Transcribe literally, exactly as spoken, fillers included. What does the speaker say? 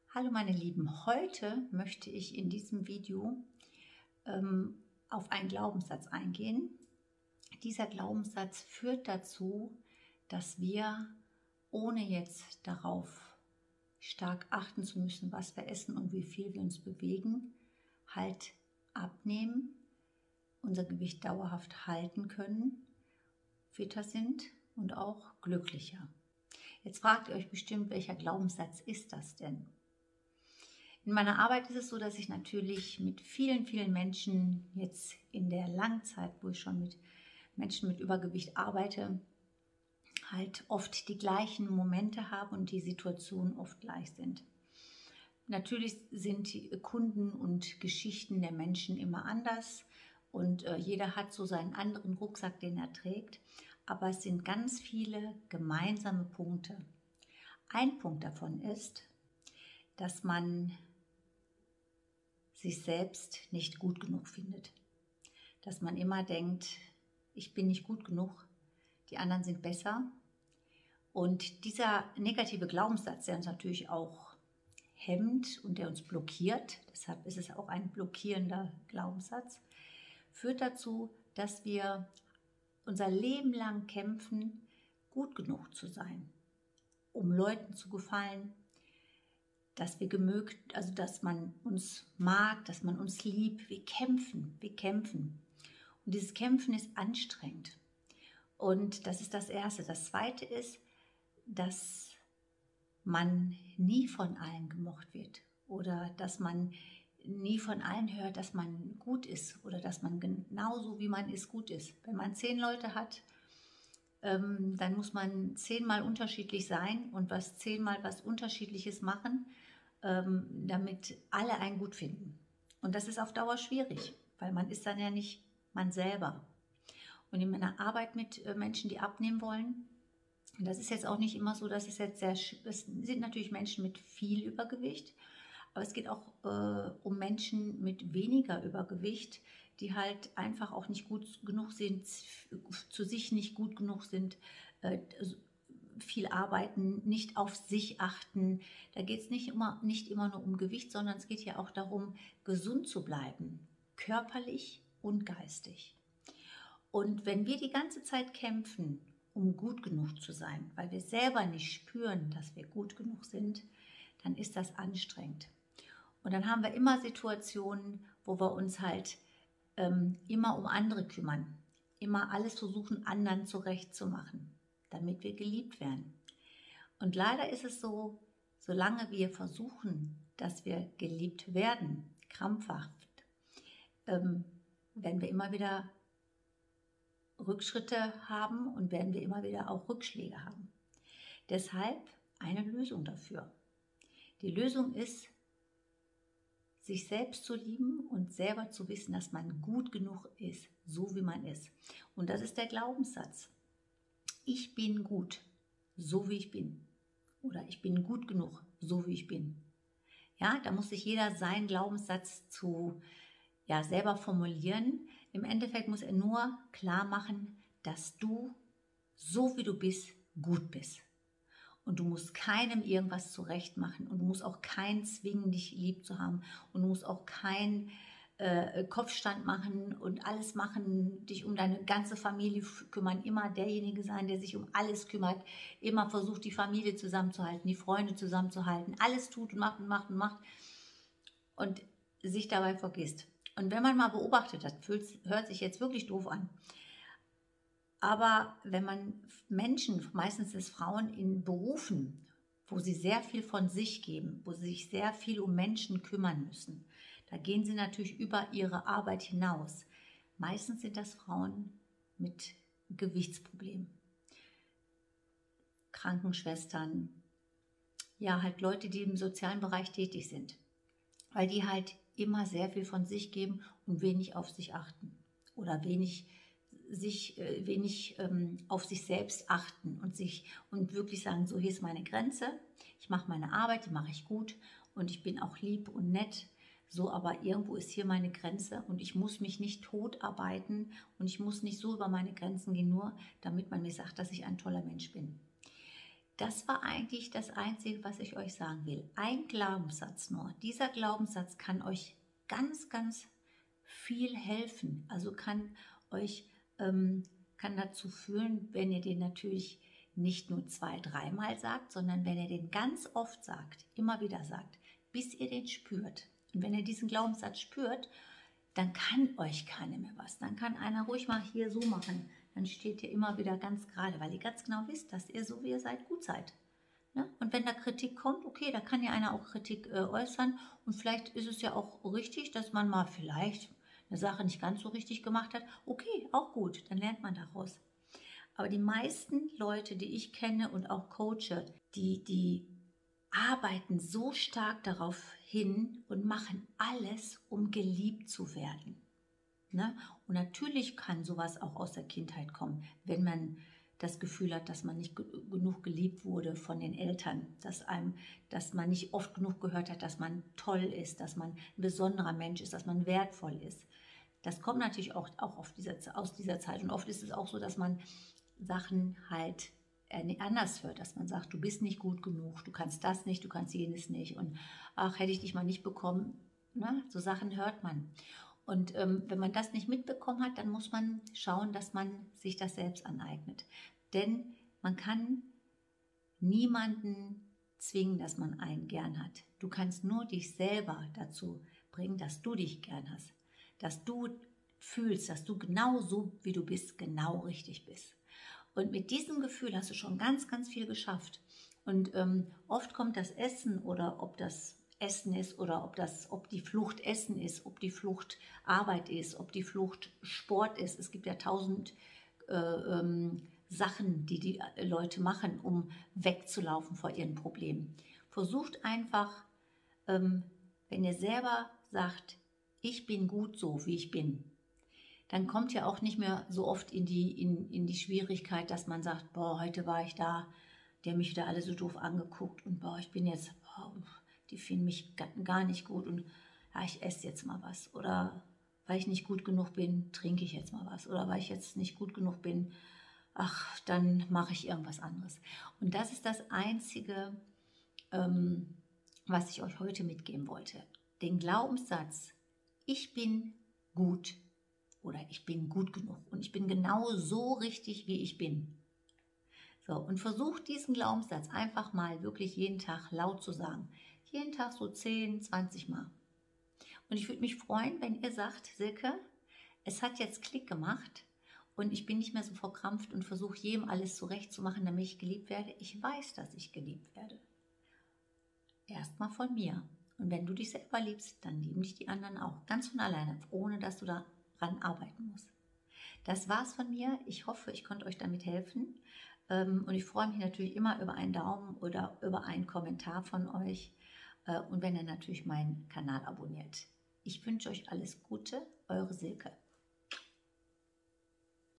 Hallo meine Lieben, heute möchte ich in diesem Video ähm, auf einen Glaubenssatz eingehen. Dieser Glaubenssatz führt dazu, dass wir, ohne jetzt darauf stark achten zu müssen, was wir essen und wie viel wir uns bewegen, halt abnehmen, unser Gewicht dauerhaft halten können, fitter sind und auch glücklicher. Jetzt fragt ihr euch bestimmt, welcher Glaubenssatz ist das denn? In meiner Arbeit ist es so, dass ich natürlich mit vielen, vielen Menschen jetzt in der langen Zeit, wo ich schon mit Menschen mit Übergewicht arbeite, halt oft die gleichen Momente habe und die Situationen oft gleich sind. Natürlich sind die Kunden und Geschichten der Menschen immer anders und äh, jeder hat so seinen anderen Rucksack, den er trägt, aber es sind ganz viele gemeinsame Punkte. Ein Punkt davon ist, dass man sich selbst nicht gut genug findet. Dass man immer denkt, ich bin nicht gut genug, die anderen sind besser. Und dieser negative Glaubenssatz, der uns natürlich auch hemmt und der uns blockiert, deshalb ist es auch ein blockierender Glaubenssatz, führt dazu, dass wir unser Leben lang kämpfen, gut genug zu sein, um Leuten zu gefallen, dass wir gemögt, also dass man uns mag, dass man uns liebt. Wir kämpfen, wir kämpfen. Und dieses Kämpfen ist anstrengend. Und das ist das Erste. Das Zweite ist, dass man nie von allen gemocht wird oder dass man nie von allen hört, dass man gut ist oder dass man genauso wie man ist gut ist. Wenn man zehn Leute hat, ähm, dann muss man zehnmal unterschiedlich sein und was zehnmal was Unterschiedliches machen, ähm, damit alle einen gut finden. Und das ist auf Dauer schwierig, weil man ist dann ja nicht man selber. Und in meiner Arbeit mit äh, Menschen, die abnehmen wollen, und das ist jetzt auch nicht immer so, dass es jetzt sehr, es sind natürlich Menschen mit viel Übergewicht, aber es geht auch äh, um Menschen mit weniger Übergewicht, die halt einfach auch nicht gut genug sind, zu sich nicht gut genug sind, äh, viel arbeiten, nicht auf sich achten. Da geht es nicht immer, nicht immer nur um Gewicht, sondern es geht ja auch darum, gesund zu bleiben, körperlich und geistig. Und wenn wir die ganze Zeit kämpfen, um gut genug zu sein, weil wir selber nicht spüren, dass wir gut genug sind, dann ist das anstrengend. Und dann haben wir immer Situationen, wo wir uns halt ähm, immer um andere kümmern, immer alles versuchen, anderen zurechtzumachen, damit wir geliebt werden. Und leider ist es so, solange wir versuchen, dass wir geliebt werden, krampfhaft, ähm, werden wir immer wieder Rückschritte haben und werden wir immer wieder auch Rückschläge haben. Deshalb eine Lösung dafür. Die Lösung ist, sich selbst zu lieben und selber zu wissen, dass man gut genug ist, so wie man ist. Und das ist der Glaubenssatz. Ich bin gut, so wie ich bin. Oder ich bin gut genug, so wie ich bin. Ja, da muss sich jeder seinen Glaubenssatz zu, ja, selber formulieren. Im Endeffekt muss er nur klar machen, dass du, so wie du bist, gut bist. Und du musst keinem irgendwas zurecht machen und du musst auch keinen zwingen, dich lieb zu haben und du musst auch keinen äh, Kopfstand machen und alles machen, dich um deine ganze Familie kümmern, immer derjenige sein, der sich um alles kümmert, immer versucht, die Familie zusammenzuhalten, die Freunde zusammenzuhalten, alles tut und macht und macht und macht und sich dabei vergisst. Und wenn man mal beobachtet hat, hört sich jetzt wirklich doof an, aber wenn man Menschen, meistens sind es Frauen in Berufen, wo sie sehr viel von sich geben, wo sie sich sehr viel um Menschen kümmern müssen, da gehen sie natürlich über ihre Arbeit hinaus. Meistens sind das Frauen mit Gewichtsproblemen. Krankenschwestern, ja, halt Leute, die im sozialen Bereich tätig sind, weil die halt immer sehr viel von sich geben und wenig auf sich achten oder wenig sich äh, wenig ähm, auf sich selbst achten und sich und wirklich sagen, so hier ist meine Grenze, ich mache meine Arbeit, die mache ich gut und ich bin auch lieb und nett, so, aber irgendwo ist hier meine Grenze und ich muss mich nicht tot arbeiten und ich muss nicht so über meine Grenzen gehen, nur damit man mir sagt, dass ich ein toller Mensch bin. das war eigentlich das Einzige, was ich euch sagen will. Ein Glaubenssatz nur. Dieser Glaubenssatz kann euch ganz, ganz viel helfen. Also kann euch, ähm, kann dazu führen, wenn ihr den natürlich nicht nur zwei, dreimal sagt, sondern wenn ihr den ganz oft sagt, immer wieder sagt, bis ihr den spürt. Und wenn ihr diesen Glaubenssatz spürt, dann kann euch keiner mehr was. Dann kann einer ruhig mal hier so machen. Dann steht ihr immer wieder ganz gerade, weil ihr ganz genau wisst, dass ihr so wie ihr seid, gut seid. Ne? Und wenn da Kritik kommt, okay, da kann ja einer auch Kritik äh, äußern. Und vielleicht ist es ja auch richtig, dass man mal vielleicht eine Sache nicht ganz so richtig gemacht hat. Okay, auch gut, dann lernt man daraus. Aber die meisten Leute, die ich kenne und auch coache, die, die arbeiten so stark darauf hin und machen alles, um geliebt zu werden. Ne? Und natürlich kann sowas auch aus der Kindheit kommen, wenn man das Gefühl hat, dass man nicht ge genug geliebt wurde von den Eltern, dass, einem, dass man nicht oft genug gehört hat, dass man toll ist, dass man ein besonderer Mensch ist, dass man wertvoll ist. Das kommt natürlich auch, auch auf dieser, aus dieser Zeit. Und oft ist es auch so, dass man Sachen halt anders hört, dass man sagt, du bist nicht gut genug, du kannst das nicht, du kannst jenes nicht und ach, hätte ich dich mal nicht bekommen. Ne? So Sachen hört man. Und ähm, wenn man das nicht mitbekommen hat, dann muss man schauen, dass man sich das selbst aneignet. Denn man kann niemanden zwingen, dass man einen gern hat. Du kannst nur dich selber dazu bringen, dass du dich gern hast. Dass du fühlst, dass du genau so, wie du bist, genau richtig bist. Und mit diesem Gefühl hast du schon ganz, ganz viel geschafft. Und ähm, oft kommt das Essen oder ob das Essen ist oder ob, das, ob die Flucht Essen ist, ob die Flucht Arbeit ist, ob die Flucht Sport ist. Es gibt ja tausend äh, ähm, Sachen, die die Leute machen, um wegzulaufen vor ihren Problemen. Versucht einfach, ähm, wenn ihr selber sagt, ich bin gut so, wie ich bin, dann kommt ja auch nicht mehr so oft in die, in, in die Schwierigkeit, dass man sagt, boah, heute war ich da, die haben mich wieder alle so doof angeguckt und boah, ich bin jetzt, boah, die finden mich gar nicht gut und ja, ich esse jetzt mal was. Oder weil ich nicht gut genug bin, trinke ich jetzt mal was. Oder weil ich jetzt nicht gut genug bin, ach, dann mache ich irgendwas anderes. Und das ist das Einzige, ähm, was ich euch heute mitgeben wollte. Den Glaubenssatz, ich bin gut oder ich bin gut genug und ich bin genau so richtig, wie ich bin. So, und versucht diesen Glaubenssatz einfach mal wirklich jeden Tag laut zu sagen. Jeden Tag so zehn, zwanzig Mal. Und ich würde mich freuen, wenn ihr sagt, Silke, es hat jetzt Klick gemacht und ich bin nicht mehr so verkrampft und versuche jedem alles zurechtzumachen, damit ich geliebt werde. Ich weiß, dass ich geliebt werde. Erstmal von mir. Und wenn du dich selber liebst, dann lieben dich die anderen auch. Ganz von alleine, ohne dass du daran arbeiten musst. Das war's von mir. Ich hoffe, ich konnte euch damit helfen. Und ich freue mich natürlich immer über einen Daumen oder über einen Kommentar von euch. Und wenn ihr natürlich meinen Kanal abonniert. Ich wünsche euch alles Gute, eure Silke.